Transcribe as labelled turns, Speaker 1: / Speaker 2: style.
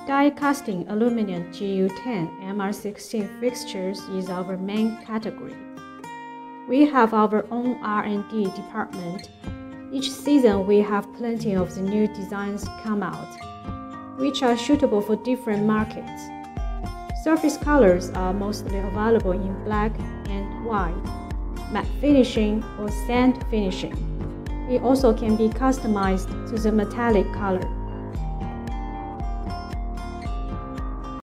Speaker 1: Die casting aluminum GU10 MR16 fixtures is our main category. We have our own R&D department. Each season we have plenty of the new designs come out, which are suitable for different markets. Surface colors are mostly available in black and white, matte finishing or sand finishing. It also can be customized to the metallic color.